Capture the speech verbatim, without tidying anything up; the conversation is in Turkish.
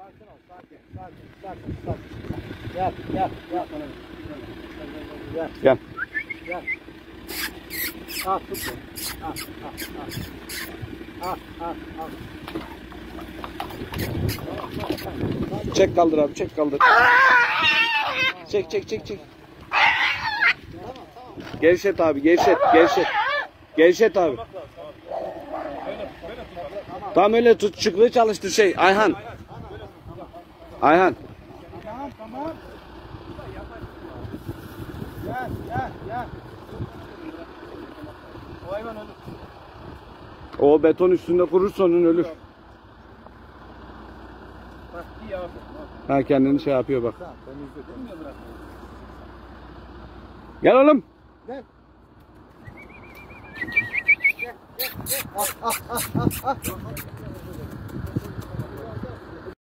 Sakin ol, sakin, sakin, sakin, sakin. Gel, gel, gel. Gel. Gel. Gel. Al, tut bunu. Al, al, al. Al, al, al. Çek kaldır abi, çek kaldır. Çek, çek, çek, çek. Gevşet abi, gevşet, gevşet. Gevşet abi. Tam öyle tut, çıklığı çalıştır şey, Ayhan. Ayhan. Tamam, tamam. Gel, gel, gel. O hayvan ölür. O beton üstünde kurursa onun ölür. Bak, iyi abi. Ha kendini şey yapıyor bak. Tamam, temizle, temizle bırak. Gel oğlum. Gel. Gel, gel, gel. Al, al, al, al, al.